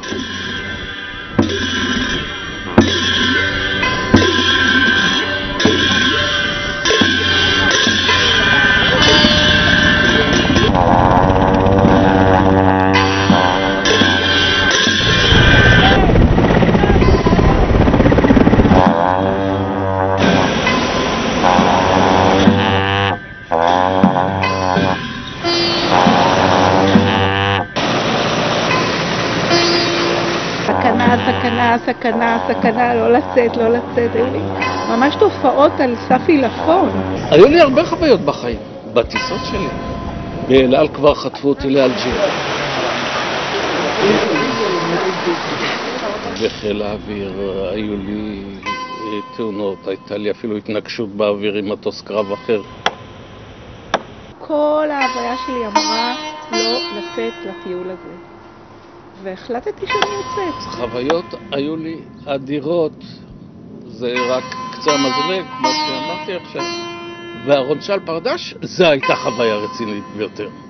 סכנה, לא לצאת. היו לי ממש תופעות על סף עילפון. היו לי הרבה חוויות בחיים, בטיסות שלי. באל על כבר חטפו אותי לאלג'יר. בחיל האוויר היו לי תאונות, הייתה לי אפילו התנגשות באוויר עם מטוס קרב אחר. כל ההוויה שלי אמרה לא לצאת לטיול הזה. והחלטתי שאני יוצאת. חוויות היו לי אדירות, זה רק קצה המזלג, מה שאמרתי עכשיו. וארונצ'ל פרדש, זו הייתה חוויה רצינית ביותר.